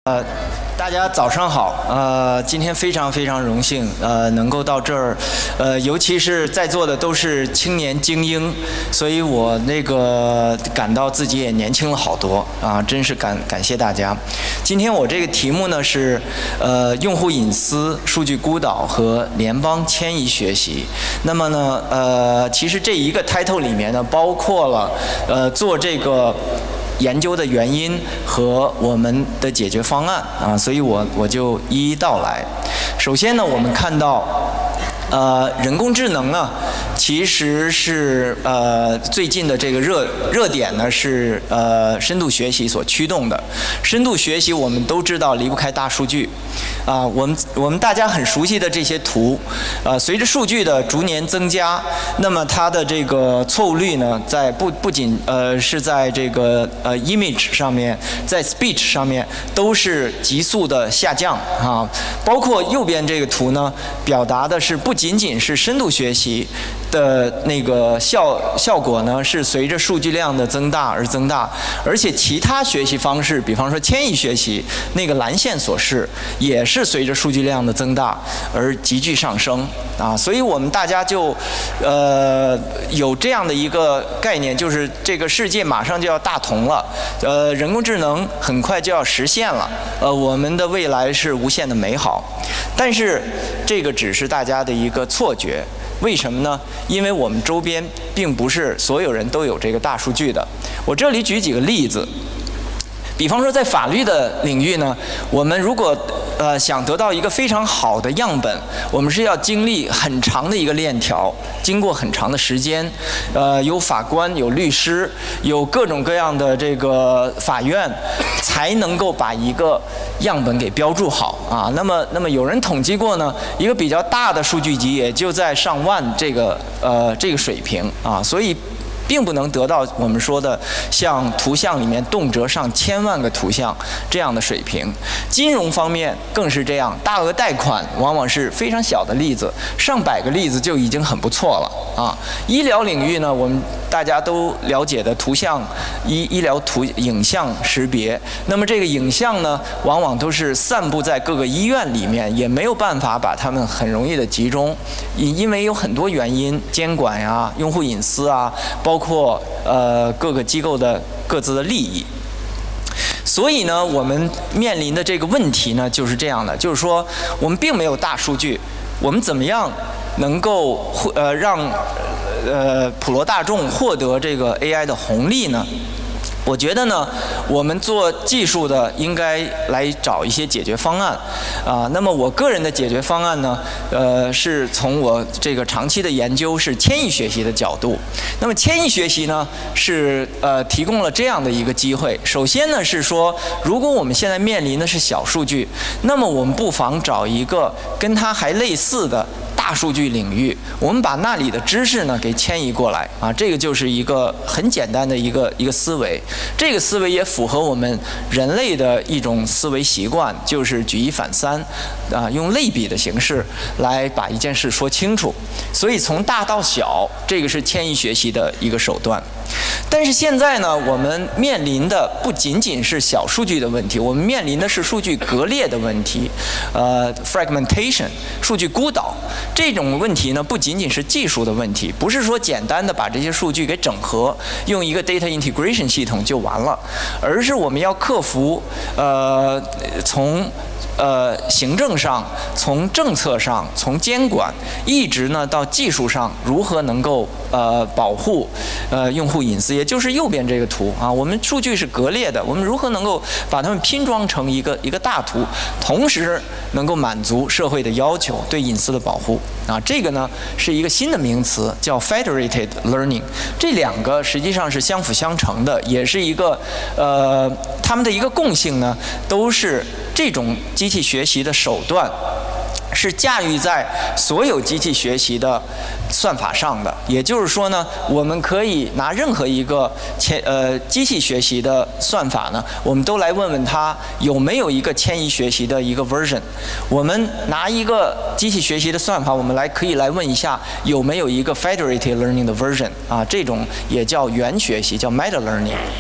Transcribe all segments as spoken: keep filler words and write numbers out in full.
呃，大家早上好。呃，今天非常非常荣幸，呃，能够到这儿，呃，尤其是在座的都是青年精英，所以我那个感到自己也年轻了好多啊，真是感感谢大家。今天我这个题目呢是，呃，用户隐私、数据孤岛和联邦迁移学习。那么呢，呃，其实这一个 title 里面呢，包括了呃做这个研究的原因和我们的解决方案啊，所以我我就一一道来。首先呢，我们看到，呃，人工智能呢，其实是呃最近的这个热热点呢是呃深度学习所驱动的。深度学习我们都知道离不开大数据，啊，我们我们大家很熟悉的这些图，呃，随着数据的逐年增加，那么它的这个错误率呢，在不不仅呃是在这个呃 image 上面，在 speech 上面都是急速的下降啊。包括右边这个图呢，表达的是不仅仅是深度学习的那个效效果呢，是随着数据量的增大而增大，而且其他学习方式，比方说迁移学习，那个蓝线所示，也是随着数据量的增大而急剧上升啊。所以我们大家就呃有这样的一个概念，就是这个世界马上就要大同了，呃，人工智能很快就要实现了，呃，我们的未来是无限的美好。但是这个只是大家的一个错觉。为什么呢？因为我们周边并不是所有人都有这个大数据的。我这里举几个例子，比方说在法律的领域呢，我们如果呃想得到一个非常好的样本，我们是要经历很长的一个链条，经过很长的时间，呃，有法官、有律师、有各种各样的这个法院，才能够把一个样本给标注好啊。那么，那么有人统计过呢，一个比较大的数据集也就在上万这个呃这个水平啊，所以并不能得到我们说的像图像里面动辄上千万个图像这样的水平。金融方面更是这样，大额贷款往往是非常小的例子，上百个例子就已经很不错了啊。医疗领域呢，我们大家都了解的图像医医疗图影像识别，那么这个影像呢，往往都是散布在各个医院里面，也没有办法把它们很容易的集中，因因为有很多原因，监管呀、用户隐私啊，包括呃各个机构的各自的利益。所以呢，我们面临的这个问题呢，就是这样的，就是说我们并没有大数据，我们怎么样能够呃让呃普罗大众获得这个 A I 的红利呢？我觉得呢，我们做技术的应该来找一些解决方案，啊，那么我个人的解决方案呢，呃，是从我这个长期的研究是迁移学习的角度。那么迁移学习呢，是呃提供了这样的一个机会。首先呢是说，如果我们现在面临的是小数据，那么我们不妨找一个跟它还类似的大数据领域，我们把那里的知识呢给迁移过来啊，这个就是一个很简单的一个一个思维。这个思维也符合我们人类的一种思维习惯，就是举一反三，啊，用类比的形式来把一件事说清楚。所以从大到小，这个是迁移学习的一个手段。但是现在呢，我们面临的不仅仅是小数据的问题，我们面临的是数据割裂的问题，呃 ，fragmentation， 数据孤岛。这种问题呢，不仅仅是技术的问题，不是说简单的把这些数据给整合，用一个 data integration 系统就完了，而是我们要克服，呃，从呃行政上、从政策上、从监管，一直呢到技术上，如何能够呃保护呃用户隐私，也就是右边这个图啊，我们数据是割裂的，我们如何能够把它们拼装成一个一个大图，同时能够满足社会的要求，对隐私的保护啊，这个呢是一个新的名词，叫 federated learning。这两个实际上是相辅相成的，也是一个呃他们的一个共性呢，都是这种机器学习的手段是驾驭在所有机器学习的算法上的。也就是说呢，我们可以拿任何一个迁呃机器学习的算法呢，我们都来问问它有没有一个迁移学习的一个 version。我们拿一个机器学习的算法，我们来可以来问一下有没有一个 federated learning 的 version 啊，这种也叫元学习，叫 meta learning。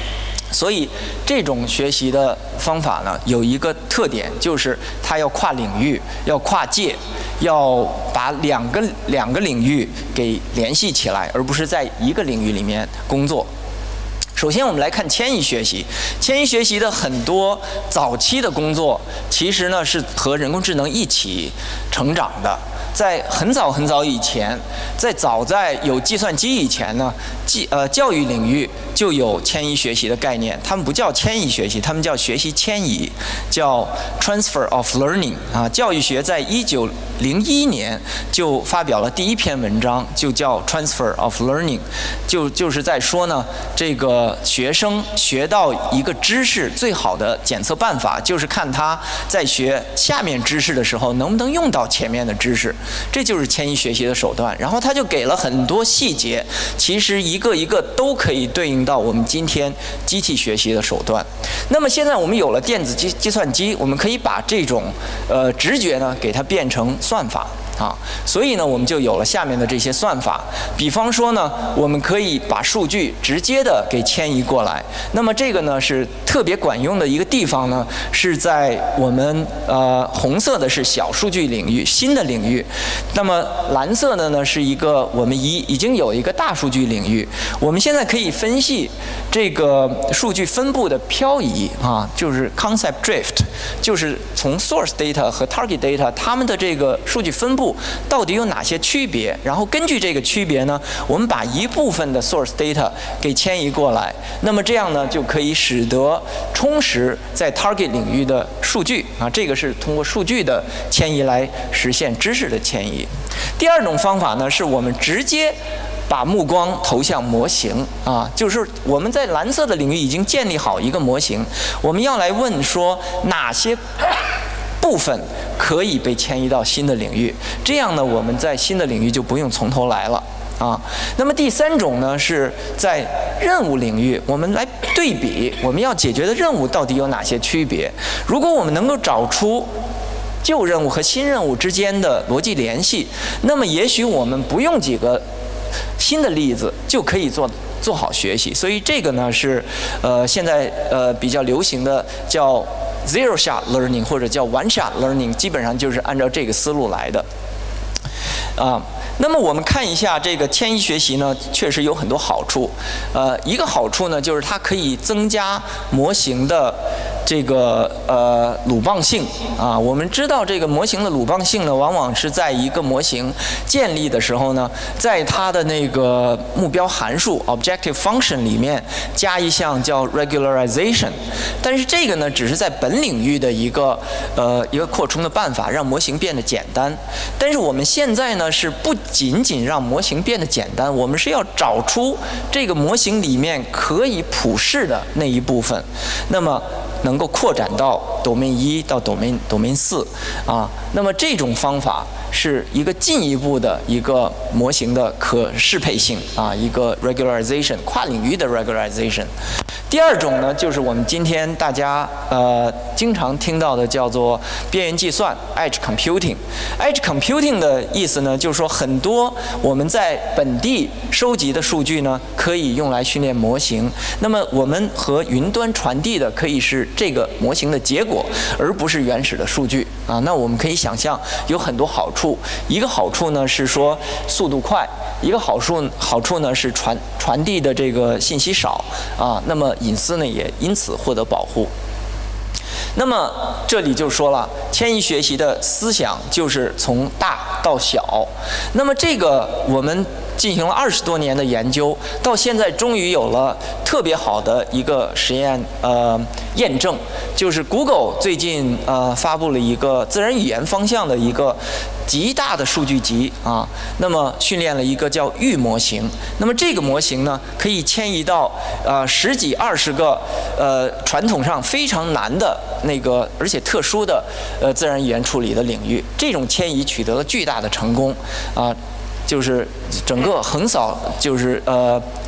所以这种学习的方法呢，有一个特点，就是它要跨领域，要跨界，要把两个两个领域给联系起来，而不是在一个领域里面工作。首先，我们来看迁移学习。迁移学习的很多早期的工作，其实呢是和人工智能一起成长的。在很早很早以前，在早在有计算机以前呢，计呃教育领域就有迁移学习的概念。他们不叫迁移学习，他们叫学习迁移，叫 transfer of learning 啊。教育学在一九零一年就发表了第一篇文章，就叫 transfer of learning， 就就是在说呢，这个学生学到一个知识最好的检测办法，就是看他在学下面知识的时候能不能用到前面的知识。这就是迁移学习的手段，然后他就给了很多细节，其实一个一个都可以对应到我们今天机器学习的手段。那么现在我们有了电子计计算机，我们可以把这种呃直觉呢给它变成算法啊，所以呢我们就有了下面的这些算法。比方说呢，我们可以把数据直接的给迁移过来。那么这个呢是特别管用的一个地方呢，是在我们呃红色的是小数据领域，新的领域。那么蓝色的呢是一个我们已已经有一个大数据领域。我们现在可以分析这个数据分布的漂移啊，就是 concept drift， 就是从 source data 和 target data 它们的这个数据分布到底有哪些区别，然后根据这个区别呢，我们把一部分的 source data 给迁移过来。那么这样呢就可以使得充实在 target 领域的数据啊，这个是通过数据的迁移来实现知识的迁移。第二种方法呢，是我们直接把目光投向模型啊，就是我们在蓝色的领域已经建立好一个模型，我们要来问说哪些部分可以被迁移到新的领域，这样呢我们在新的领域就不用从头来了啊。那么第三种呢，是在任务领域，我们来对比我们要解决的任务到底有哪些区别。如果我们能够找出旧任务和新任务之间的逻辑联系，那么也许我们不用几个新的例子就可以做做好学习。所以这个呢是呃现在呃比较流行的叫 zero shot learning 或者叫 one shot learning， 基本上就是按照这个思路来的啊。那么我们看一下这个迁移学习呢，确实有很多好处。呃，一个好处呢，就是它可以增加模型的这个呃鲁棒性啊。我们知道这个模型的鲁棒性呢，往往是在一个模型建立的时候呢，在它的那个目标函数 objective function 里面加一项叫 regularization。但是这个呢，只是在本领域的一个呃一个扩充的办法，让模型变得简单。但是我们现在呢，是不仅仅让模型变得简单，我们是要找出这个模型里面可以普适的那一部分，那么能够扩展到 domain 一到 domain domain 四啊。那么这种方法是一个进一步的一个模型的可适配性啊，一个 regularization 跨领域的 regularization。第二种呢，就是我们今天大家呃经常听到的叫做边缘计算 edge computing。edge computing 的意思呢，就是说很多我们在本地收集的数据呢，可以用来训练模型。那么我们和云端传递的可以是这个模型的结果，而不是原始的数据啊。那我们可以想象有很多好处。一个好处呢是说速度快，一个好处好处呢是传传递的这个信息少啊。那么隐私呢也因此获得保护。那么这里就说了，迁移学习的思想就是从大到小。那么这个我们进行了二十多年的研究，到现在终于有了特别好的一个实验呃验证，就是 Google 最近呃发布了一个自然语言方向的一个极大的数据集啊，那么训练了一个叫域模型。那么这个模型呢，可以迁移到呃十几二十个呃传统上非常难的那个而且特殊的呃自然语言处理的领域。这种迁移取得了巨大的成功啊。就是整个横扫，就是呃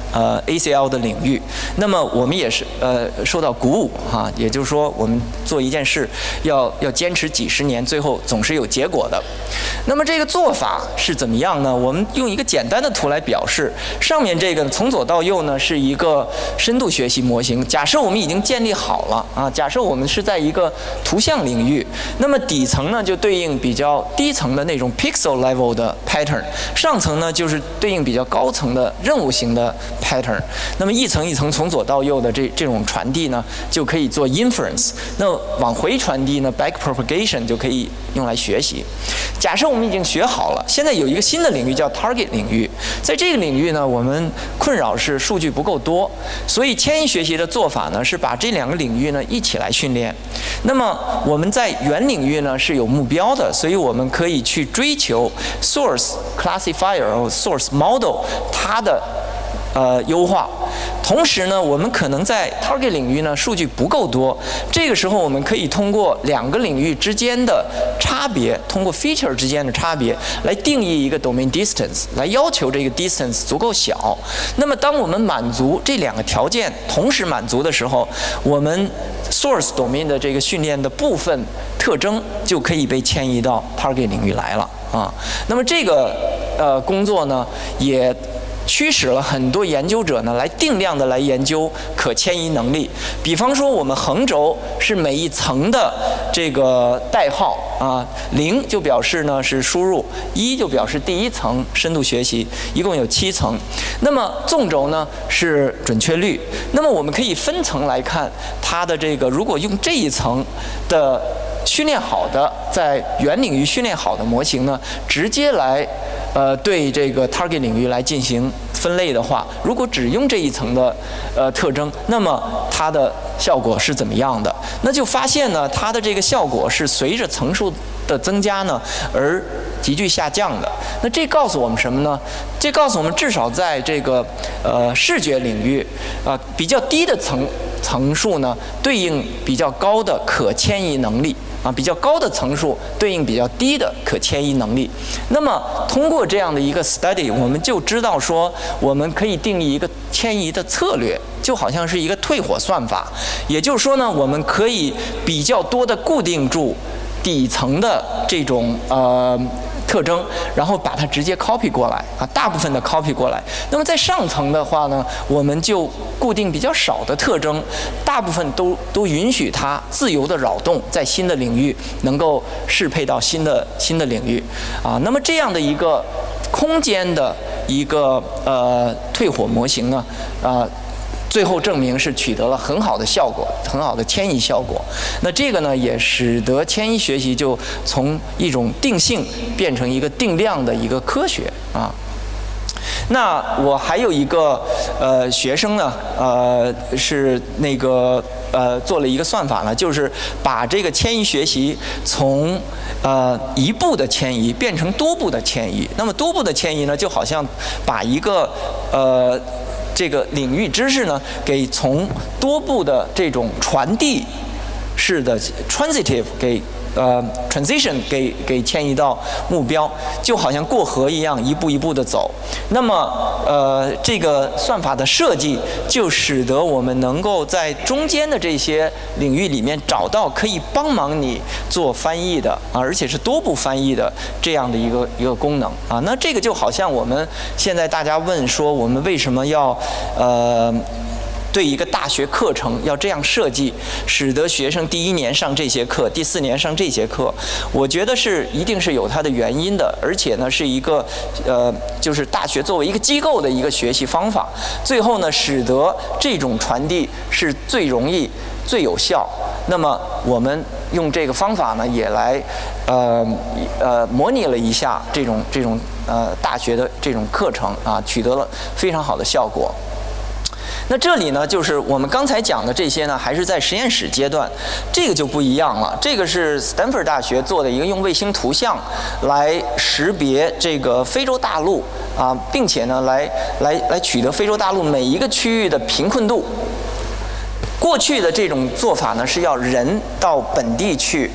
呃 A C L 的领域。那么我们也是呃受到鼓舞哈、啊，也就是说我们做一件事要要坚持几十年，最后总是有结果的。那么这个做法是怎么样呢？我们用一个简单的图来表示。上面这个从左到右呢是一个深度学习模型。假设我们已经建立好了啊，假设我们是在一个图像领域，那么底层呢就对应比较低层的那种 pixel level 的 pattern， 上层呢就是对应比较高层的任务型的 pattern。那么一层一层从左到右的这这种传递呢，就可以做 inference。那往回传递呢 back propagation 就可以用来学习。假设我们已经学好了，现在有一个新的领域叫 target 领域，在这个领域呢，我们困扰是数据不够多，所以迁移学习的做法呢是把这两个领域呢一起来训练。那么我们在原领域呢是有目标的，所以我们可以去追求 source classifier 或 source model 它的呃优化。同时呢，我们可能在 target 领域呢数据不够多，这个时候我们可以通过两个领域之间的差别，通过 feature 之间的差别来定义一个 domain distance， 来要求这个 distance 足够小。那么当我们满足这两个条件同时满足的时候，我们 source domain 的这个训练的部分特征就可以被迁移到 target 领域来了啊。那么这个呃工作呢也驱使了很多研究者呢来定量的来研究可迁移能力。比方说，我们横轴是每一层的这个代号啊，零就表示呢是输入，一就表示第一层深度学习，一共有七层。那么纵轴呢是准确率。那么我们可以分层来看它的这个，如果用这一层的训练好的，在原领域训练好的模型呢，直接来呃对这个 target 领域来进行分类的话，如果只用这一层的呃特征，那么它的效果是怎么样的？那就发现呢，它的这个效果是随着层数的增加呢而急剧下降的。那这告诉我们什么呢？这告诉我们，至少在这个呃视觉领域啊、呃、比较低的层层数呢，对应比较高的可迁移能力。啊，比较高的层数对应比较低的可迁移能力。那么通过这样的一个 study， 我们就知道说，我们可以定义一个迁移的策略，就好像是一个退火算法。也就是说呢，我们可以比较多的固定住底层的这种呃特征，然后把它直接 copy 过来啊，大部分的 copy 过来。那么在上层的话呢，我们就固定比较少的特征，大部分都都允许它自由的扰动，在新的领域能够适配到新的新的领域啊。那么这样的一个空间的一个呃退火模型呢，啊、呃。最后证明是取得了很好的效果，很好的迁移效果。那这个呢，也使得迁移学习就从一种定性变成一个定量的一个科学啊。那我还有一个呃学生呢，呃是那个呃做了一个算法呢，就是把这个迁移学习从呃一步的迁移变成多步的迁移。那么多步的迁移呢，就好像把一个呃。这个领域知识呢，给从多步的这种传递式的 transitive 给呃 transition 给给迁移到目标，就好像过河一样，一步一步的走。那么呃这个算法的设计就使得我们能够在中间的这些领域里面找到可以帮忙你做翻译的啊，而且是多步翻译的这样的一个一个功能啊。那这个就好像我们现在大家问说，我们为什么要呃对一个大学课程要这样设计，使得学生第一年上这些课，第四年上这些课，我觉得是一定是有它的原因的，而且呢是一个呃，就是大学作为一个机构的一个学习方法，最后呢使得这种传递是最容易、最有效。那么我们用这个方法呢，也来呃呃模拟了一下这种这种呃大学的这种课程啊，取得了非常好的效果。那这里呢，就是我们刚才讲的这些呢，还是在实验室阶段，这个就不一样了。这个是斯坦福大学做的一个用卫星图像来识别这个非洲大陆啊，并且呢，来来来取得非洲大陆每一个区域的贫困度。过去的这种做法呢，是要人到本地去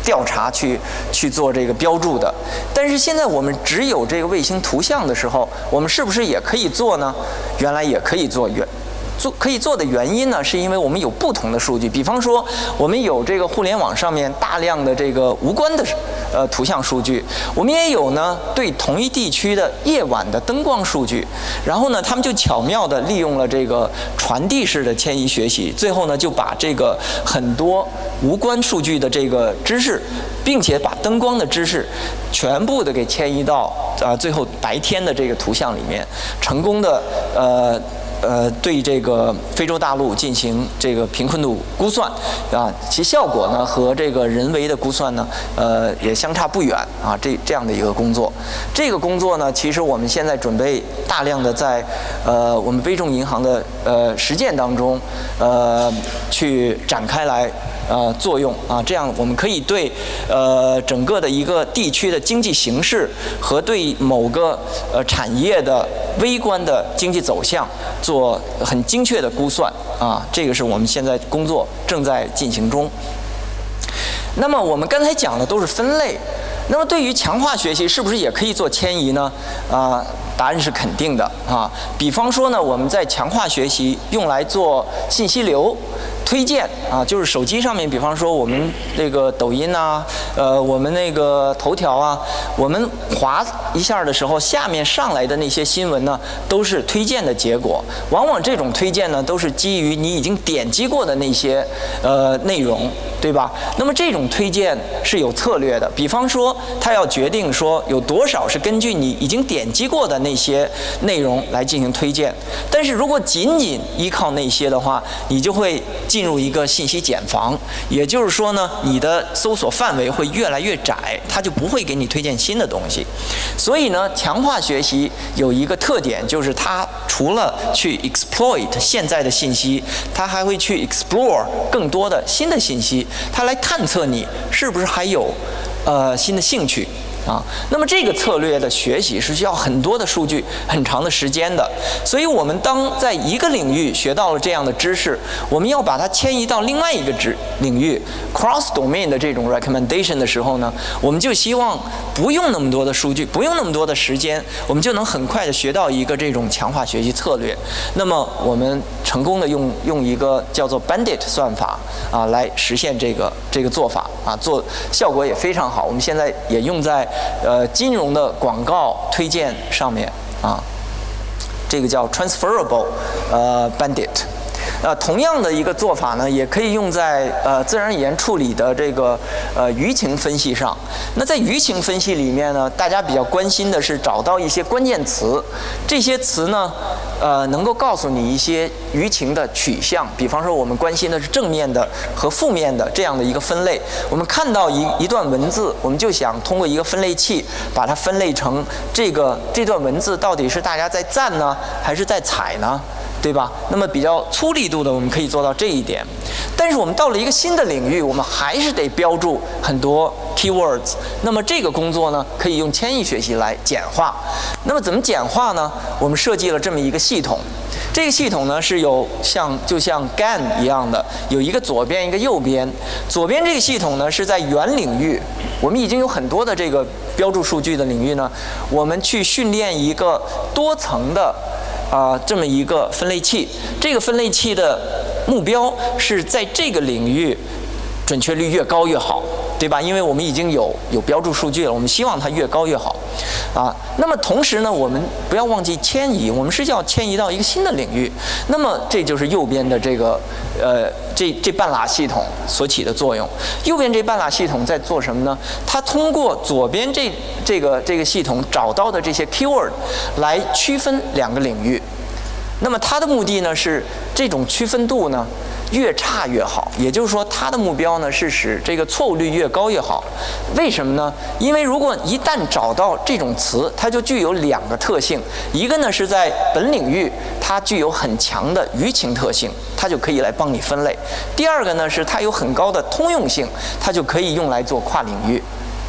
调查去去做这个标注的。但是现在我们只有这个卫星图像的时候，我们是不是也可以做呢？原来也可以做。原做可以做的原因呢，是因为我们有不同的数据。比方说，我们有这个互联网上面大量的这个无关的呃图像数据，我们也有呢对同一地区的夜晚的灯光数据。然后呢，他们就巧妙地利用了这个传递式的迁移学习，最后呢就把这个很多无关数据的这个知识，并且把灯光的知识全部的给迁移到啊、呃、最后白天的这个图像里面，成功的呃。呃，对这个非洲大陆进行这个贫困度估算，啊，其效果呢和这个人为的估算呢，呃，也相差不远啊。这这样的一个工作，这个工作呢，其实我们现在准备大量的在呃我们非众银行的呃实践当中，呃去展开来。呃，作用啊，这样我们可以对呃整个的一个地区的经济形势和对某个呃产业的微观的经济走向做很精确的估算啊，这个是我们现在工作正在进行中。那么我们刚才讲的都是分类，那么对于强化学习是不是也可以做迁移呢？啊，答案是肯定的啊。比方说呢，我们在强化学习用来做信息流推荐啊，就是手机上面，比方说我们这个抖音啊，呃，我们那个头条啊，我们滑一下的时候，下面上来的那些新闻呢，都是推荐的结果。往往这种推荐呢，都是基于你已经点击过的那些呃内容，对吧？那么这种推荐是有策略的，比方说，它要决定说有多少是根据你已经点击过的那些内容来进行推荐。但是如果仅仅依靠那些的话，你就会进入一个信息茧房，也就是说呢，你的搜索范围会越来越窄，它就不会给你推荐新的东西。所以呢，强化学习有一个特点，就是它除了去 exploit 现在的信息，它还会去 explore 更多的新的信息，它来探测你是不是还有呃新的兴趣。啊，那么这个策略的学习是需要很多的数据、很长的时间的，所以我们当在一个领域学到了这样的知识，我们要把它迁移到另外一个知领域 cross domain 的这种 recommendation 的时候呢，我们就希望不用那么多的数据，不用那么多的时间，我们就能很快的学到一个这种强化学习策略。那么我们成功的用用一个叫做 Bandit 算法啊来实现这个这个做法啊，做效果也非常好。我们现在也用在呃，金融的广告推荐上面啊，这个叫 transferable 呃 bandit。呃，同样的一个做法呢，也可以用在呃自然语言处理的这个呃舆情分析上。那在舆情分析里面呢，大家比较关心的是找到一些关键词，这些词呢，呃，能够告诉你一些舆情的取向。比方说，我们关心的是正面的和负面的这样的一个分类。我们看到一一段文字，我们就想通过一个分类器把它分类成这个这段文字到底是大家在赞呢，还是在踩呢？对吧？那么比较粗力度的，我们可以做到这一点。但是我们到了一个新的领域，我们还是得标注很多 keywords。那么这个工作呢，可以用迁移学习来简化。那么怎么简化呢？我们设计了这么一个系统。这个系统呢是有像就像 G A N 一样的，有一个左边一个右边。左边这个系统呢是在原领域，我们已经有很多的这个标注数据的领域呢，我们去训练一个多层的。啊、呃，这么一个分类器，这个分类器的目标是在这个领域准确率越高越好，对吧？因为我们已经有有标注数据了，我们希望它越高越好，啊。那么同时呢，我们不要忘记迁移，我们是要迁移到一个新的领域。那么这就是右边的这个呃这这半拉系统所起的作用。右边这半拉系统在做什么呢？它通过左边这这个这个系统找到的这些 keyword 来区分两个领域。那么它的目的呢是这种区分度呢越差越好，也就是说它的目标呢是使这个错误率越高越好。为什么呢？因为如果一旦找到这种词，它就具有两个特性，一个呢是在本领域它具有很强的舆情特性，它就可以来帮你分类；第二个呢是它有很高的通用性，它就可以用来做跨领域。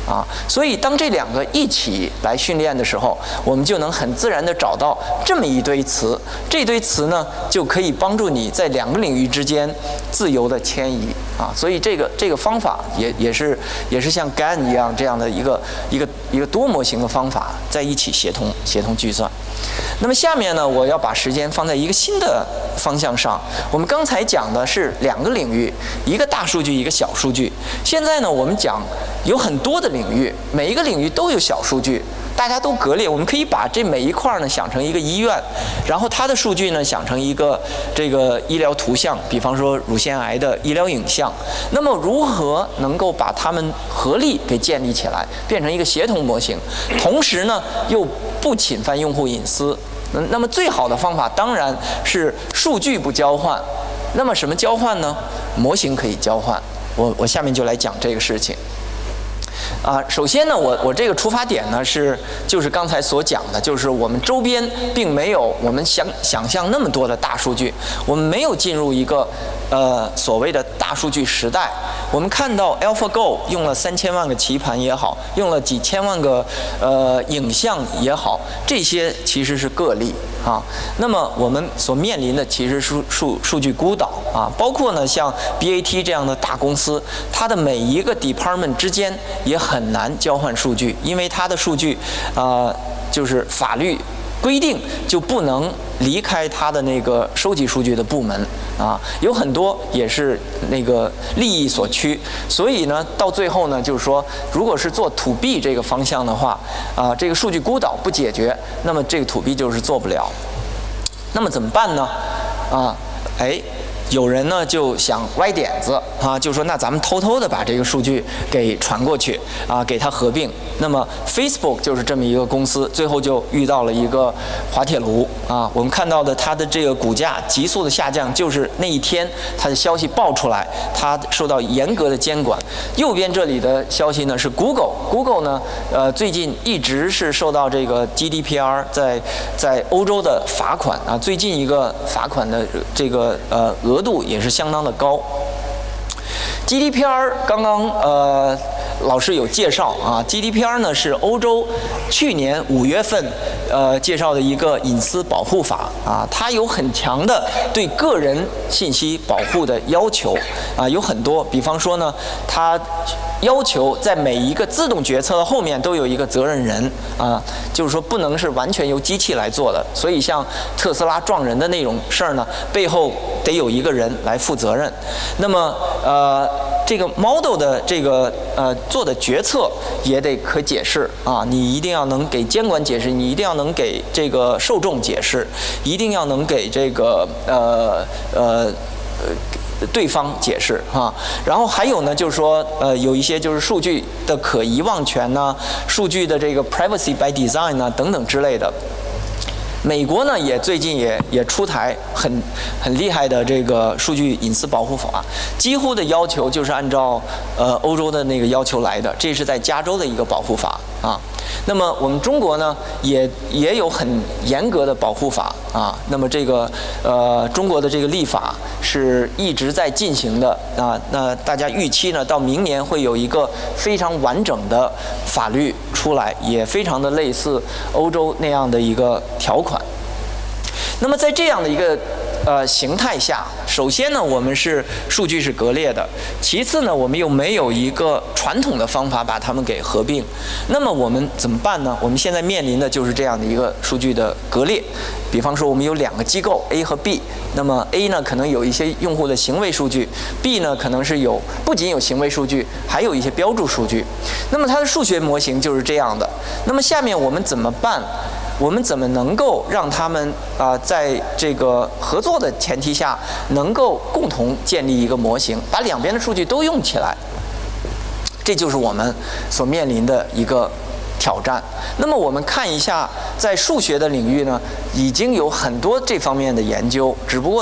啊，所以当这两个一起来训练的时候，我们就能很自然地找到这么一堆词，这堆词呢就可以帮助你在两个领域之间自由地迁移啊。所以这个这个方法也也是也是像 G A N 一样这样的一个一个一个多模型的方法在一起协同协同计算。那么下面呢，我要把时间放在一个新的方向上。我们刚才讲的是两个领域，一个大数据，一个小数据。现在呢，我们讲有很多的领域，每一个领域都有小数据，大家都割裂。我们可以把这每一块呢想成一个医院，然后它的数据呢想成一个这个医疗图像，比方说乳腺癌的医疗影像。那么如何能够把它们合力给建立起来，变成一个协同模型，同时呢又不侵犯用户隐私？那么最好的方法当然是数据不交换。那么什么交换呢？模型可以交换。我我下面就来讲这个事情。啊，首先呢，我我这个出发点呢是就是刚才所讲的，就是我们周边并没有我们想想象那么多的大数据，我们没有进入一个呃所谓的大数据时代。我们看到 AlphaGo 用了三千万个棋盘也好，用了几千万个呃影像也好，这些其实是个例啊。那么我们所面临的其实是数数数据孤岛啊，包括呢像 B A T 这样的大公司，它的每一个 department 之间也很难交换数据，因为它的数据呃就是法律规定就不能离开它的那个收集数据的部门啊，有很多也是那个利益所趋，所以呢，到最后呢，就是说，如果是做 to B 这个方向的话，啊，这个数据孤岛不解决，那么这个 to B 就是做不了。那么怎么办呢？啊，哎。有人呢就想歪点子啊，就说那咱们偷偷的把这个数据给传过去啊，给它合并。那么 Facebook 就是这么一个公司，最后就遇到了一个滑铁卢啊。我们看到的它的这个股价急速的下降，就是那一天它的消息爆出来，它受到严格的监管。右边这里的消息呢是 Google，Google 呢呃最近一直是受到这个 G D P R 在在欧洲的罚款啊，最近一个罚款的这个呃额度也是相当的高。G D P R 刚刚呃老师有介绍啊 ，G D P R 呢是欧洲去年五月份呃介绍的一个隐私保护法啊，它有很强的对个人信息保护的要求啊，有很多，比方说呢，它要求在每一个自动决策的后面都有一个责任人啊，就是说不能是完全由机器来做的。所以像特斯拉撞人的那种事儿呢，背后得有一个人来负责任。那么呃，这个 model 的这个呃做的决策也得可解释啊，你一定要能给监管解释，你一定要能给这个受众解释，一定要能给这个呃呃呃。对方解释哈，然后还有呢，就是说，呃，有一些就是数据的可遗忘权呐、数据的这个 privacy by design 呐等等之类的。美国呢也最近也也出台很很厉害的这个数据隐私保护法，几乎的要求就是按照呃欧洲的那个要求来的，这是在加州的一个保护法啊。那么我们中国呢也也有很严格的保护法啊。那么这个呃中国的这个立法是一直在进行的啊。那大家预期呢到明年会有一个非常完整的法律出来，也非常的类似欧洲那样的一个条款。那么在这样的一个呃形态下，首先呢，我们是数据是割裂的；其次呢，我们又没有一个传统的方法把它们给合并。那么我们怎么办呢？我们现在面临的就是这样的一个数据的割裂。比方说，我们有两个机构 A 和 B， 那么 A 呢可能有一些用户的行为数据 ，B 呢可能是有不仅有行为数据，还有一些标注数据。那么它的数学模型就是这样的。那么下面我们怎么办？我们怎么能够让他们啊、呃，在这个合作的前提下，能够共同建立一个模型，把两边的数据都用起来？这就是我们所面临的一个挑战。那么我们看一下，在数学的领域呢，已经有很多这方面的研究，只不过大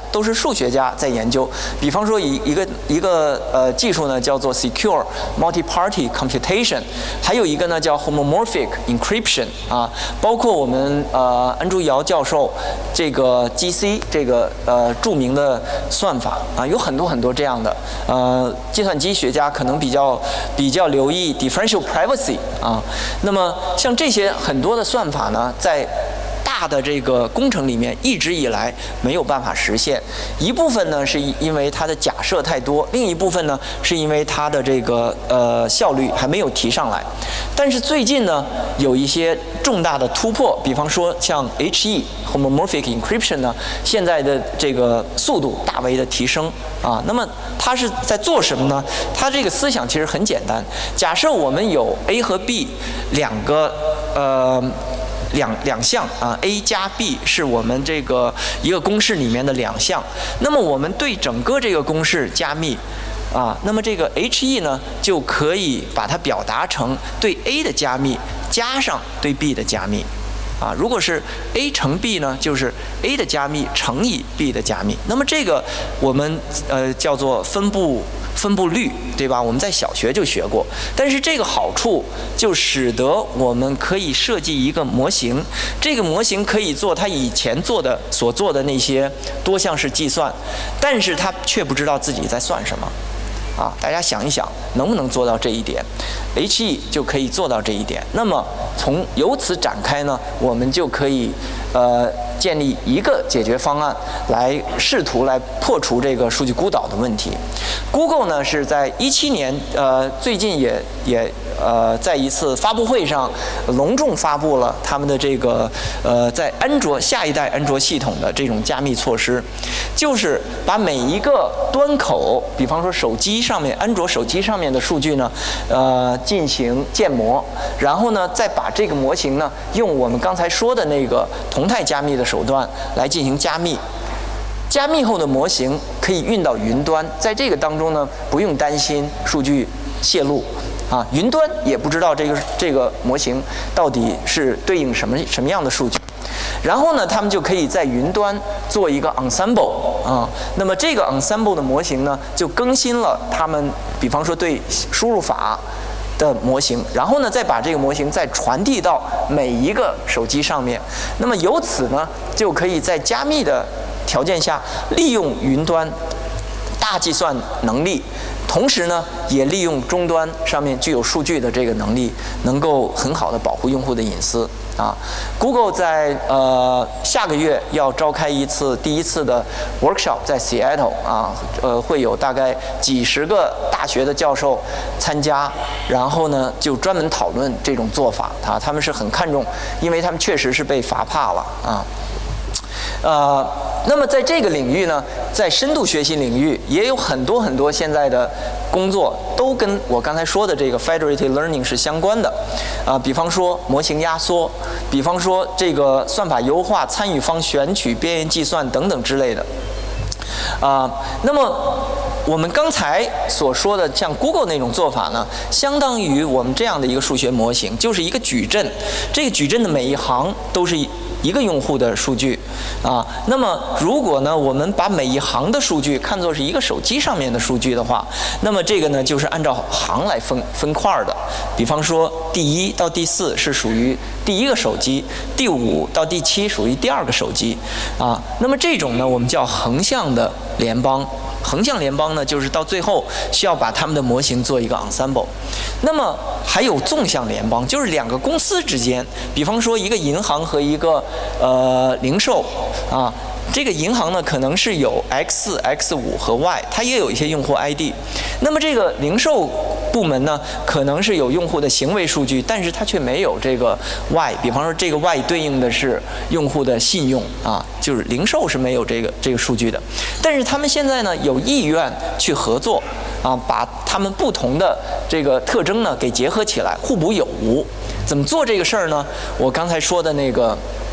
都是数学家在研究。比方说一一个一个呃技术呢叫做 Secure Multi-Party Computation， 还有一个呢叫 Homomorphic Encryption 啊，包括我们呃安朱尧教授这个 G C 这个呃著名的算法啊，有很多很多这样的呃计算机学家可能比较比较留意 differential privacy 啊，那么像这些很多的算法呢，在大的这个工程里面一直以来没有办法实现，一部分呢是因为它的假设太多，另一部分呢是因为它的这个呃效率还没有提上来。但是最近呢有一些重大的突破，比方说像 H E Homomorphic Encryption 呢，现在的这个速度大为的提升啊。那么它是在做什么呢？它这个思想其实很简单，假设我们有 A 和 B 两个呃。两两项啊 ，A 加 B 是我们这个一个公式里面的两项。那么我们对整个这个公式加密啊，那么这个 H E 呢就可以把它表达成对 A 的加密加上对 B 的加密啊。如果是 A 乘 B 呢，就是 A 的加密乘以 B 的加密。那么这个我们呃叫做分布。分布率，对吧？我们在小学就学过。但是这个好处就使得我们可以设计一个模型，这个模型可以做它以前做的所做的那些多项式计算，但是它却不知道自己在算什么。啊，大家想一想，能不能做到这一点 ？H E 就可以做到这一点。那么从由此展开呢，我们就可以呃建立一个解决方案，来试图来破除这个数据孤岛的问题。Google 呢是在一七年，呃，最近也也呃在一次发布会上隆重发布了他们的这个呃在安卓下一代安卓系统的这种加密措施，就是把每一个端口，比方说手机上面安卓手机上面的数据呢，呃进行建模，然后呢再把这个模型呢用我们刚才说的那个同态加密的手段来进行加密。加密后的模型可以运到云端，在这个当中呢，不用担心数据泄露，啊，云端也不知道这个这个模型到底是对应什么什么样的数据。然后呢，他们就可以在云端做一个 ensemble 啊，那么这个 ensemble 的模型呢，就更新了他们，比方说对输入法的模型，然后呢，再把这个模型再传递到每一个手机上面。那么由此呢，就可以在加密的条件下利用云端大计算能力，同时呢，也利用终端上面具有数据的这个能力，能够很好的保护用户的隐私啊。Google 在呃下个月要召开一次第一次的 workshop， 在 Seattle 啊，呃会有大概几十个大学的教授参加，然后呢就专门讨论这种做法啊。他们是很看重，因为他们确实是被罚怕了啊。呃，那么在这个领域呢，在深度学习领域也有很多很多现在的工作都跟我刚才说的这个 federated learning 是相关的，啊、呃，比方说模型压缩，比方说这个算法优化、参与方选取、边缘计算等等之类的，啊、呃，那么我们刚才所说的像 Google 那种做法呢，相当于我们这样的一个数学模型，就是一个矩阵，这个矩阵的每一行都是一个用户的数据啊，那么如果呢，我们把每一行的数据看作是一个手机上面的数据的话，那么这个呢就是按照行来分分块的。比方说，第一到第四是属于第一个手机，第五到第七属于第二个手机啊。那么这种呢，我们叫横向的联邦。横向联邦呢，就是到最后需要把他们的模型做一个 ensemble。那么还有纵向联邦，就是两个公司之间，比方说一个银行和一个呃零售啊，这个银行呢可能是有 X、X 五和 Y， 它也有一些用户 I D。那么这个零售部门呢，可能是有用户的行为数据，但是它却没有这个 Y。比方说这个 Y 对应的是用户的信用啊，就是零售是没有这个这个数据的。但是他们现在呢有意愿去合作啊，把他们不同的这个特征呢给结合起来，互补有无。怎么做这个事儿呢？我刚才说的那个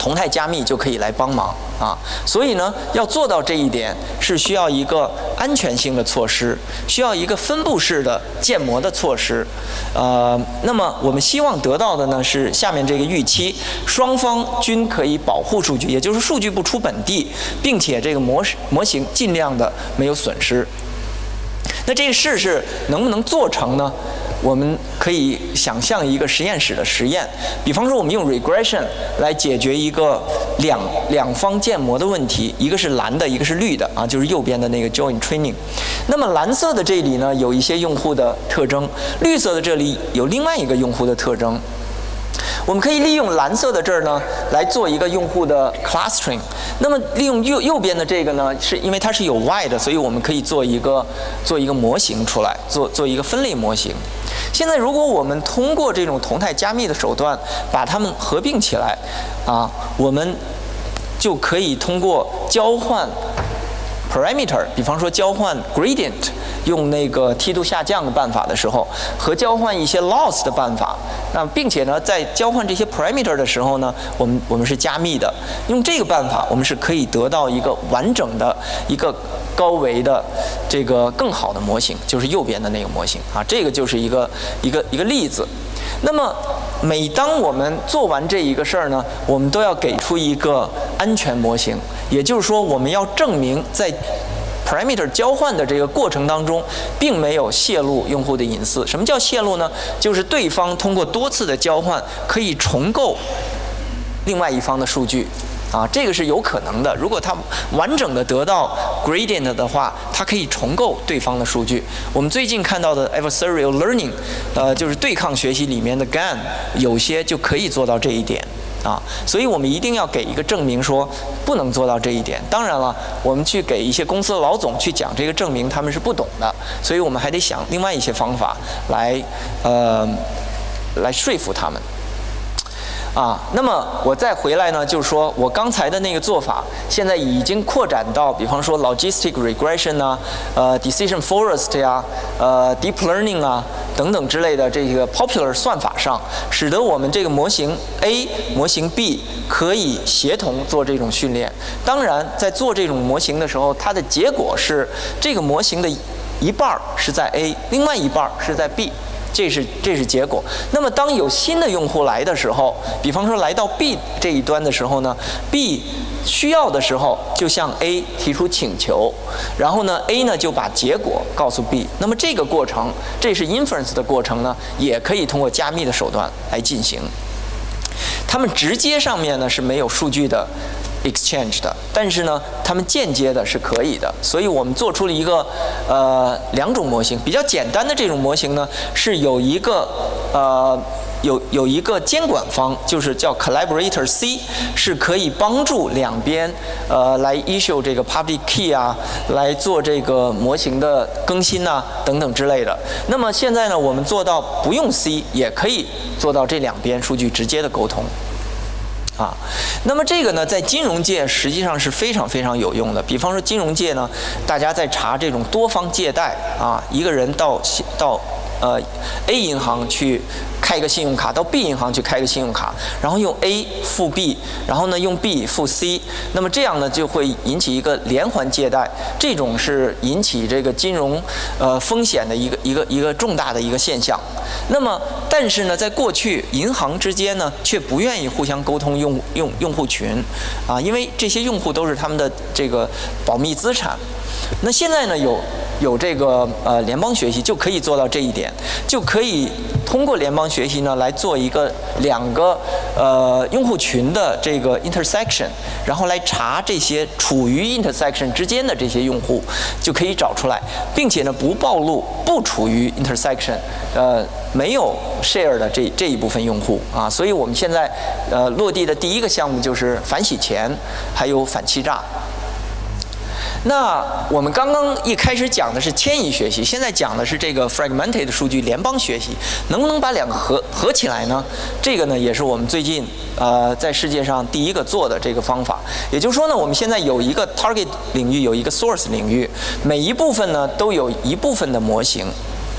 同态加密就可以来帮忙啊。所以呢，要做到这一点是需要一个安全性的措施，需要一个分布式的建模的措施。呃，那么我们希望得到的呢是下面这个预期，双方均可以保护数据，也就是数据不出本地，并且这个模模型尽量的没有损失。那这个事是能不能做成呢？我们可以想象一个实验室的实验，比方说我们用 regression 来解决一个两两方建模的问题，一个是蓝的，一个是绿的啊，就是右边的那个 joint training。那么蓝色的这里呢有一些用户的特征，绿色的这里有另外一个用户的特征。我们可以利用蓝色的这儿呢来做一个用户的 clustering。那么利用右右边的这个呢，是因为它是有 Y 的，所以我们可以做一个做一个模型出来，做做一个分类模型。现在如果我们通过这种同态加密的手段把它们合并起来，啊，我们就可以通过交换 parameter， 比方说交换 gradient， 用那个梯度下降的办法的时候，和交换一些 loss 的办法，那并且呢，在交换这些 parameter 的时候呢，我们我们是加密的。用这个办法，我们是可以得到一个完整的一个高维的这个更好的模型，就是右边的那个模型啊，这个就是一个一个一个例子。那么每当我们做完这一个事儿呢，我们都要给出一个安全模型，也就是说，我们要证明在 parameter 交换的这个过程当中，并没有泄露用户的隐私。什么叫泄露呢？就是对方通过多次的交换可以重构另外一方的数据。啊，这个是有可能的。如果它完整的得到 gradient 的话，它可以重构对方的数据。我们最近看到的 adversarial learning， 呃，就是对抗学习里面的 G A N， 有些就可以做到这一点。啊，所以我们一定要给一个证明，说不能做到这一点。当然了，我们去给一些公司的老总去讲这个证明，他们是不懂的，所以我们还得想另外一些方法来，呃，来说服他们。啊，那么我再回来呢，就是说我刚才的那个做法，现在已经扩展到，比方说 logistic regression 啊，呃 decision forest 呀、啊，呃 deep learning 啊等等之类的这个 popular 算法上，使得我们这个模型 A 模型 B 可以协同做这种训练。当然，在做这种模型的时候，它的结果是这个模型的一半是在 A， 另外一半是在 B。这是这是结果。那么当有新的用户来的时候，比方说来到 B 这一端的时候呢 ，B 需要的时候就向 A 提出请求，然后呢 A 呢就把结果告诉 B。那么这个过程，这是 inference 的过程呢，也可以通过加密的手段来进行。他们直接上面呢是没有数据的 exchange 的，但是呢，他们间接的是可以的，所以我们做出了一个呃两种模型。比较简单的这种模型呢，是有一个呃有有一个监管方，就是叫 collaborator C， 是可以帮助两边呃来 issue 这个 public key 啊，来做这个模型的更新呐、啊、等等之类的。那么现在呢，我们做到不用 C 也可以做到这两边数据直接的沟通。啊，那么这个呢，在金融界实际上是非常非常有用的。比方说金融界呢，大家在查这种多方借贷啊，一个人到到呃 A 银行去开一个信用卡，到 B 银行去开个信用卡，然后用 A 付 B， 然后呢用 B 付 C， 那么这样呢就会引起一个连环借贷，这种是引起这个金融呃风险的一个一个一个重大的一个现象。那么但是呢，在过去银行之间呢却不愿意互相沟通用用用户群啊，因为这些用户都是他们的这个保密资产。那现在呢有有这个呃联邦学习就可以做到这一点，就可以通过联邦学习呢来做一个两个呃用户群的这个 intersection， 然后来查这些处于 intersection 之间的这些用户，就可以找出来，并且呢不暴露不处于 intersection 呃没有 share 的这这一部分用户啊。所以我们现在呃落地的第一个项目就是反洗钱，还有反欺诈。那我们刚刚一开始讲的是迁移学习，现在讲的是这个 fragmented 数据联邦学习，能不能把两个合合起来呢？这个呢也是我们最近呃在世界上第一个做的这个方法。也就是说呢，我们现在有一个 target 领域，有一个 source 领域，每一部分呢都有一部分的模型。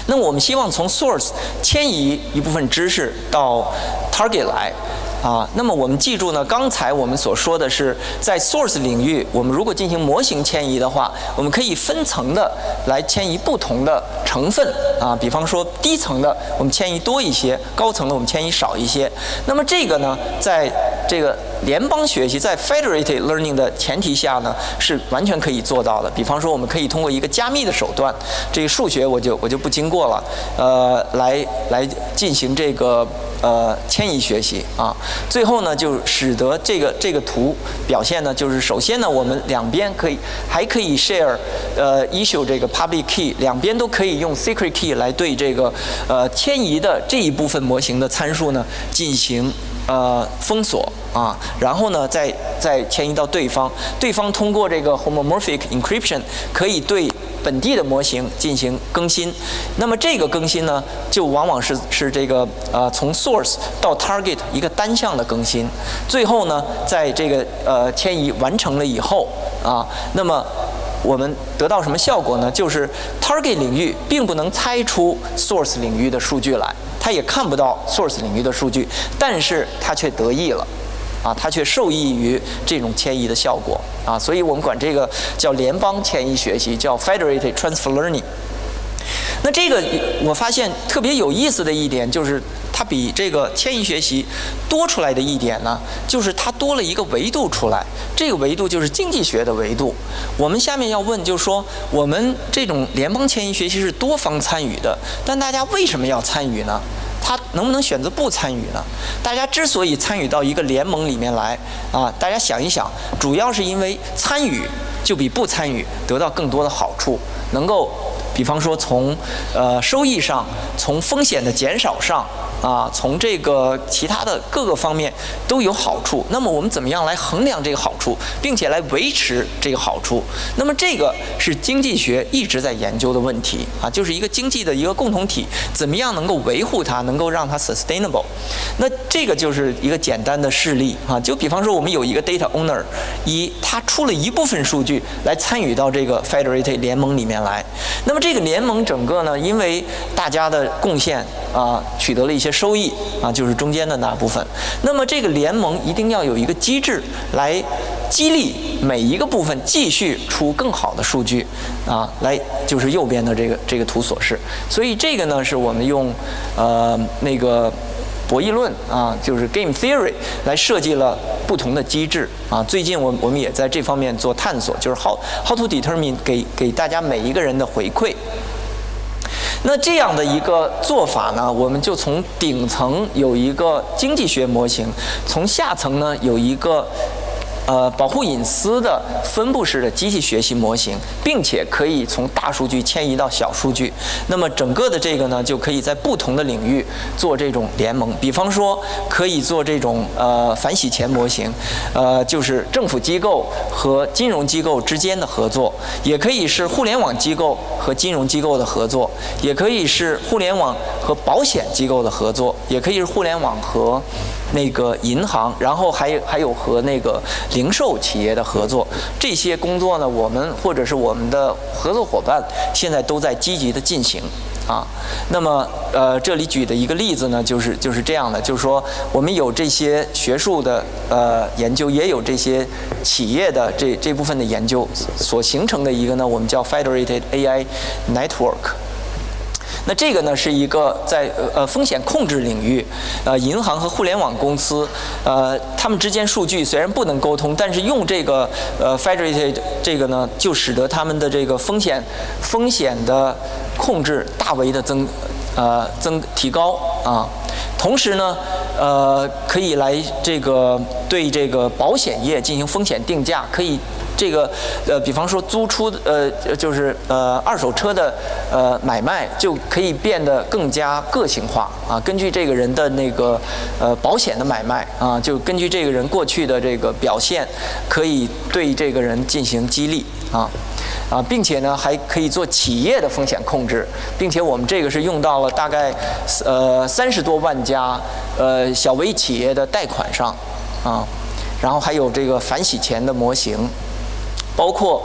那么我们希望从 source 迁移一部分知识到 target 来。啊，那么我们记住呢，刚才我们所说的是在 source 领域，我们如果进行模型迁移的话，我们可以分层的来迁移不同的成分啊，比方说低层的我们迁移多一些，高层的我们迁移少一些。那么这个呢，在这个联邦学习在 federated learning 的前提下呢，是完全可以做到的。比方说，我们可以通过一个加密的手段，这个数学我就我就不经过了，呃，来来进行这个呃迁移学习啊。最后呢，就使得这个这个图表现呢，就是首先呢，我们两边可以还可以 share 呃 issue 这个 public key， 两边都可以用 secret key 来对这个呃迁移的这一部分模型的参数呢进行呃封锁啊，然后呢再再迁移到对方，对方通过这个 homomorphic encryption 可以对本地的模型进行更新。那么这个更新呢，就往往是是这个呃从 source 到 target 一个单向的更新。最后呢，在这个呃迁移完成了以后啊，那么我们得到什么效果呢？就是 target 领域并不能猜出 source 领域的数据来，它也看不到 source 领域的数据，但是它却得益了。啊，它却受益于这种迁移的效果啊，所以我们管这个叫联邦迁移学习，叫 federated transfer learning。那这个我发现特别有意思的一点就是，它比这个迁移学习多出来的一点呢，就是它多了一个维度出来，这个维度就是经济学的维度。我们下面要问，就是说我们这种联邦迁移学习是多方参与的，但大家为什么要参与呢？他能不能选择不参与呢？大家之所以参与到一个联盟里面来啊，大家想一想，主要是因为参与就比不参与得到更多的好处，能够比方说从呃收益上，从风险的减少上啊，从这个其他的各个方面都有好处。那么我们怎么样来衡量这个好处，并且来维持这个好处？那么这个是经济学一直在研究的问题啊，就是一个经济的一个共同体，怎么样能够维护它，能够让它 sustainable。那这个就是一个简单的事例啊，就比方说我们有一个 data owner， 一他出了一部分数据来参与到这个 federated 联盟里面来，那么这个联盟整个呢，因为大家的贡献啊，取得了一些收益啊，就是中间的那部分。那么这个联盟一定要有一个机制来激励每一个部分继续出更好的数据啊，来就是右边的这个这个图所示。所以这个呢，是我们用呃那个博弈论啊，就是 game theory 来设计了不同的机制啊。最近我我们也在这方面做探索，就是 how how to determine 给给大家每一个人的回馈。那这样的一个做法呢，我们就从顶层有一个经济学模型，从下层呢有一个呃保护隐私的分布式的机器学习模型，并且可以从大数据迁移到小数据。那么整个的这个呢，就可以在不同的领域做这种联盟。比方说，可以做这种呃反洗钱模型，呃就是政府机构和金融机构之间的合作，也可以是互联网机构和金融机构的合作，也可以是互联网和保险机构的合作，也可以是互联网和那个银行，然后还有还有和那个零售企业的合作。这些工作呢，我们或者是我们的合作伙伴现在都在积极的进行啊。那么呃，这里举的一个例子呢，就是就是这样的，就是说我们有这些学术的呃研究，也有这些企业的这这部分的研究所形成的一个呢，我们叫 Federated A I Network。那这个呢是一个在呃风险控制领域，呃银行和互联网公司，呃他们之间数据虽然不能沟通，但是用这个呃 federated 这个呢，就使得他们的这个风险风险的控制大为的增呃增提高啊。同时呢，呃可以来这个对这个保险业进行风险定价，可以。这个呃，比方说租出呃，就是呃二手车的呃买卖，就可以变得更加个性化啊。根据这个人的那个呃保险的买卖啊，就根据这个人过去的这个表现，可以对这个人进行激励啊啊，并且呢还可以做企业的风险控制，并且我们这个是用到了大概呃三十多万家呃小微企业的贷款上啊，然后还有这个反洗钱的模型。包括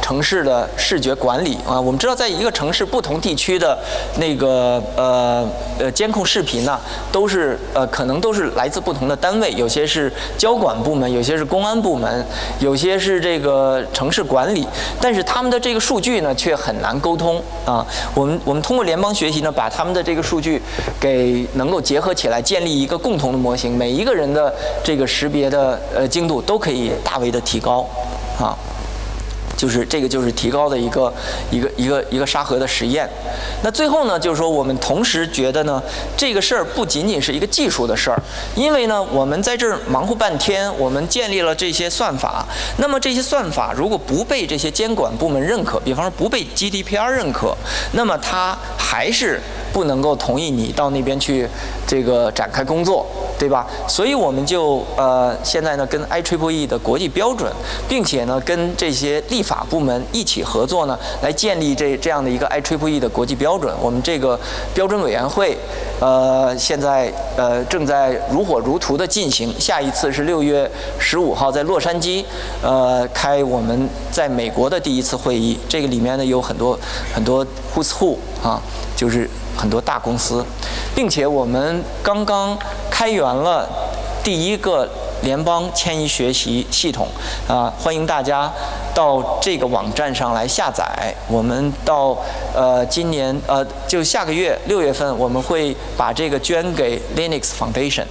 城市的视觉管理啊。我们知道，在一个城市不同地区的那个呃呃监控视频呢，都是呃可能都是来自不同的单位，有些是交管部门，有些是公安部门，有些是这个城市管理，但是他们的这个数据呢却很难沟通啊。我们我们通过联邦学习呢，把他们的这个数据给能够结合起来，建立一个共同的模型，每一个人的这个识别的呃精度都可以大为的提高啊。就是这个就是提高的一个一个一个一个沙盒的实验。那最后呢，就是说我们同时觉得呢，这个事儿不仅仅是一个技术的事儿，因为呢，我们在这儿忙活半天，我们建立了这些算法，那么这些算法如果不被这些监管部门认可，比方说不被 G D P R 认可，那么它还是不能够同意你到那边去这个展开工作，对吧？所以我们就呃现在呢跟 I Triple E 的国际标准，并且呢跟这些立法部门一起合作呢，来建立这这样的一个 I Triple E 的国际标准。我们这个标准委员会呃现在呃正在如火如荼的进行，下一次是六月十五号在洛杉矶呃开我们在美国的第一次会议。这个里面呢有很多很多 who's who 啊，就是很多大公司，并且我们刚刚开源了第一个联邦迁移学习系统啊，欢迎大家到这个网站上来下载。我们到呃今年呃就下个月六月份，我们会把这个捐给 Linux Foundation。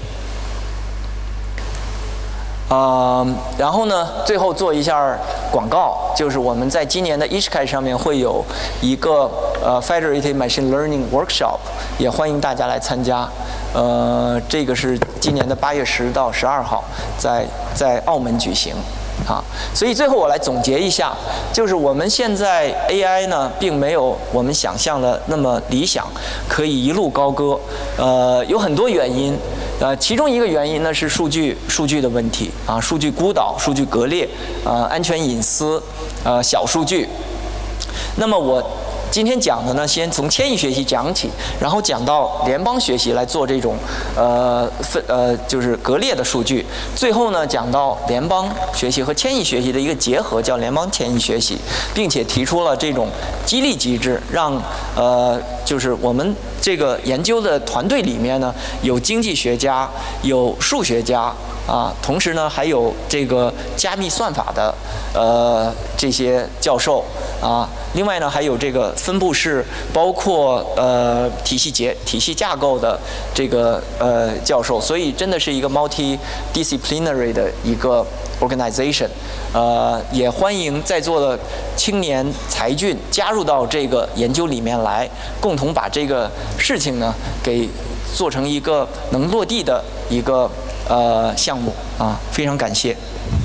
呃，然后呢，最后做一下广告，就是我们在今年的 Ishkai 上面会有一个呃 Federated Machine Learning Workshop， 也欢迎大家来参加。呃，这个是今年的八月十到十二号，在在澳门举行。啊，所以最后我来总结一下，就是我们现在 A I 呢，并没有我们想象的那么理想，可以一路高歌。呃，有很多原因，呃，其中一个原因呢是数据数据的问题啊，数据孤岛、数据割裂，呃，安全隐私，呃，小数据。那么我今天讲的呢，先从迁移学习讲起，然后讲到联邦学习来做这种呃分呃就是割裂的数据，最后呢讲到联邦学习和迁移学习的一个结合，叫联邦迁移学习，并且提出了这种激励机制，让呃就是我们这个研究的团队里面呢有经济学家，有数学家。啊，同时呢，还有这个加密算法的呃这些教授啊，另外呢，还有这个分布式，包括呃体系结体系架构的这个呃教授，所以真的是一个 multidisciplinary 的一个 organization。呃，也欢迎在座的青年才俊加入到这个研究里面来，共同把这个事情呢给做成一个能落地的一个。呃，项目啊，非常感谢。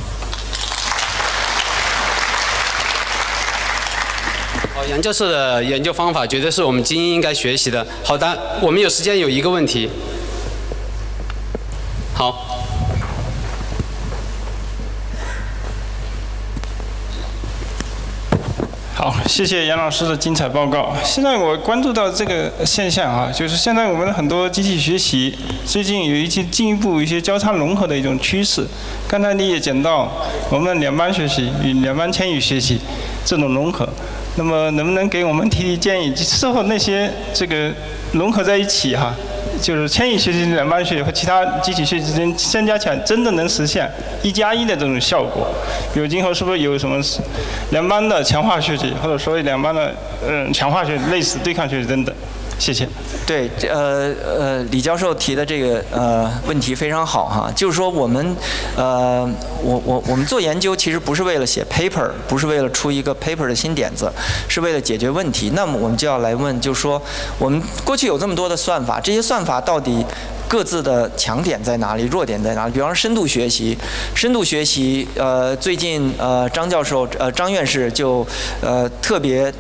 好，杨教授的研究方法绝对是我们精英应该学习的。好的，我们有时间有一个问题。好。 好，谢谢杨老师的精彩报告。现在我关注到这个现象啊，就是现在我们很多机器学习最近有一些进一步一些交叉融合的一种趋势。刚才你也讲到我们联邦学习与联邦迁移学习这种融合，那么能不能给我们提提建议？事后那些这个融合在一起哈、啊？就是迁移学习、联邦学习和其他机器学习之间相加起来，真的能实现一加一的这种效果。比如今后是不是有什么联邦的强化学习，或者说联邦的嗯强化学习、类似对抗学习等等？谢谢。 对，呃呃，李教授提的这个呃问题非常好哈，就是说我们呃我我我们做研究其实不是为了写 paper， 不是为了出一个 paper 的新点子，是为了解决问题。那么我们就要来问，就是说我们过去有这么多的算法，这些算法到底各自的强点在哪里，弱点在哪里？比方说深度学习，深度学习，呃，最近呃张教授呃张院士就呃特别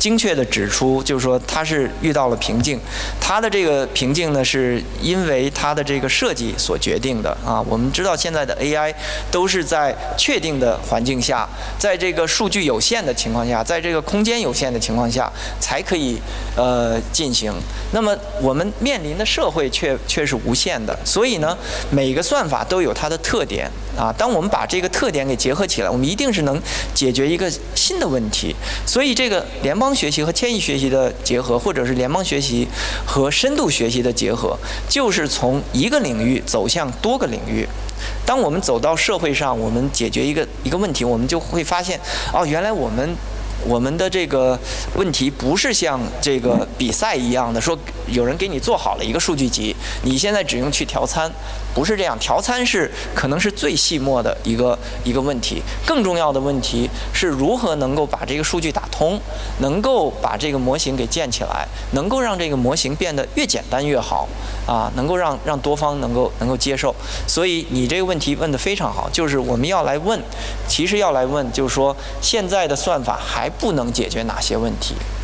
精确地指出，就是说它是遇到了瓶颈。它的这个瓶颈呢，是因为它的这个设计所决定的啊。我们知道现在的 A I 都是在确定的环境下，在这个数据有限的情况下，在这个空间有限的情况下才可以呃进行。那么我们面临的社会却却是无限的，所以呢，每个算法都有它的特点啊。当我们把这个特点给结合起来，我们一定是能解决一个新的问题。所以这个联邦学习和迁移学习的结合，或者是联邦学习和深度学习的结合，就是从一个领域走向多个领域。当我们走到社会上，我们解决一个一个问题，我们就会发现，哦，原来我们我们的这个问题不是像这个比赛一样的，说有人给你做好了一个数据集，你现在只用去调参，不是这样。调参是可能是最细末的一个一个问题，更重要的问题是如何能够把这个数据打通，能够把这个模型给建起来，能够让这个模型变得越简单越好啊，能够让让多方能够能够接受。所以你这个问题问得非常好，就是我们要来问，其实要来问，就是说现在的算法还不能解决哪些问题